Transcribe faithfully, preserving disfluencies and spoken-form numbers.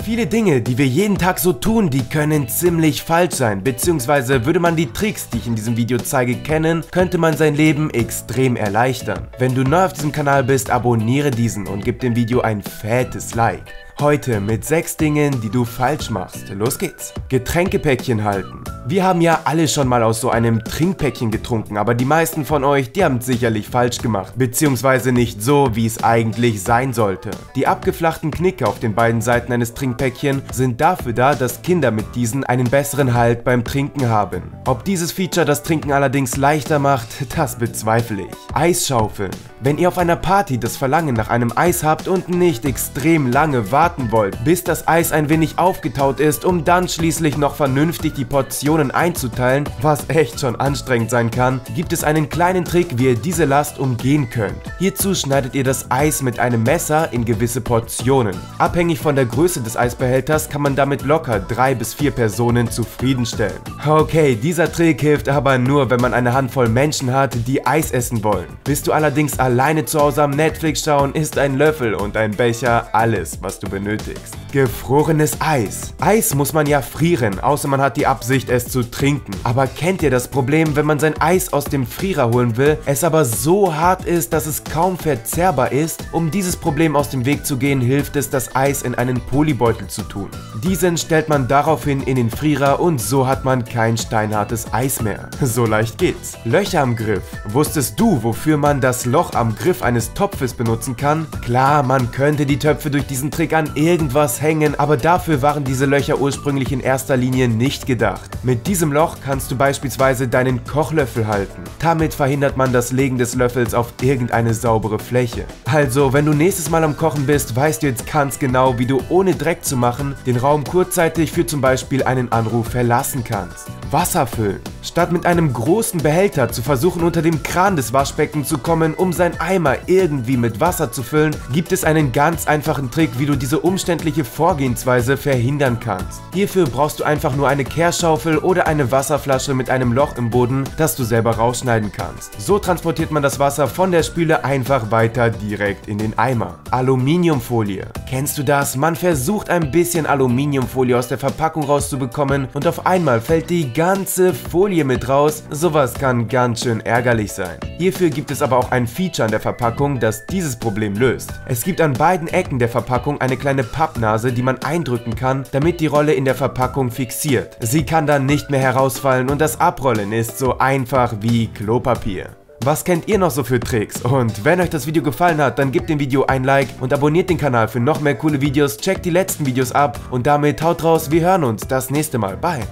Viele Dinge, die wir jeden Tag so tun, die können ziemlich falsch sein, beziehungsweise würde man die Tricks, die ich in diesem Video zeige, kennen, könnte man sein Leben extrem erleichtern. Wenn du neu auf diesem Kanal bist, abonniere diesen und gib dem Video ein fettes Like. Heute mit sechs Dingen, die du falsch machst. Los geht's! Getränkepäckchen halten. Wir haben ja alle schon mal aus so einem Trinkpäckchen getrunken, aber die meisten von euch, die haben es sicherlich falsch gemacht, beziehungsweise nicht so, wie es eigentlich sein sollte. Die abgeflachten Knicke auf den beiden Seiten eines Trinkpäckchen sind dafür da, dass Kinder mit diesen einen besseren Halt beim Trinken haben. Ob dieses Feature das Trinken allerdings leichter macht, das bezweifle ich. Eisschaufeln. Wenn ihr auf einer Party das Verlangen nach einem Eis habt und nicht extrem lange warten wollt, bis das Eis ein wenig aufgetaut ist, um dann schließlich noch vernünftig die Portionen einzuteilen, was echt schon anstrengend sein kann, gibt es einen kleinen Trick, wie ihr diese Last umgehen könnt. Hierzu schneidet ihr das Eis mit einem Messer in gewisse Portionen. Abhängig von der Größe des Eisbehälters kann man damit locker drei bis vier Personen zufriedenstellen. Okay, dieser Trick hilft aber nur, wenn man eine Handvoll Menschen hat, die Eis essen wollen. Bist du allerdings alleine zu Hause am Netflix schauen, ist ein Löffel und ein Becher alles, was du benötigst. Gefrorenes Eis. Eis muss man ja frieren, außer man hat die Absicht, es zu trinken. Aber kennt ihr das Problem, wenn man sein Eis aus dem Frierer holen will, es aber so hart ist, dass es kaum verzehrbar ist? Um dieses Problem aus dem Weg zu gehen, hilft es, das Eis in einen Polybeutel zu tun. Diesen stellt man daraufhin in den Frierer und so hat man kein steinhartes Eis mehr. So leicht geht's. Löcher am Griff. Wusstest du, wofür man das Loch am Griff eines Topfes benutzen kann? Klar, man könnte die Töpfe durch diesen Trick an irgendwas hängen, aber dafür waren diese Löcher ursprünglich in erster Linie nicht gedacht. Mit diesem Loch kannst du beispielsweise deinen Kochlöffel halten. Damit verhindert man das Legen des Löffels auf irgendeine saubere Fläche. Also, wenn du nächstes Mal am Kochen bist, weißt du jetzt ganz genau, wie du ohne Dreck zu machen den Raum kurzzeitig für zum Beispiel einen Anruf verlassen kannst. Wasser füllen. Statt mit einem großen Behälter zu versuchen, unter dem Kran des Waschbeckens zu kommen, um sein Eimer irgendwie mit Wasser zu füllen, gibt es einen ganz einfachen Trick, wie du diese umständliche Vorgehensweise verhindern kannst. Hierfür brauchst du einfach nur eine Kehrschaufel oder eine Wasserflasche mit einem Loch im Boden, das du selber rausschneiden kannst. So transportiert man das Wasser von der Spüle einfach weiter direkt in den Eimer. Aluminiumfolie. Kennst du das? Man versucht ein bisschen Aluminiumfolie aus der Verpackung rauszubekommen und auf einmal fällt die ganze Folie mit raus. Sowas kann ganz schön ärgerlich sein. Hierfür gibt es aber auch ein Feature an der Verpackung, das dieses Problem löst. Es gibt an beiden Ecken der Verpackung eine kleine Pappnase, die man eindrücken kann, damit die Rolle in der Verpackung fixiert. Sie kann dann nicht mehr herausfallen und das Abrollen ist so einfach wie Klopapier. Was kennt ihr noch so für Tricks? Und wenn euch das Video gefallen hat, dann gebt dem Video ein Like und abonniert den Kanal für noch mehr coole Videos, checkt die letzten Videos ab und damit haut raus, wir hören uns das nächste Mal. Bye!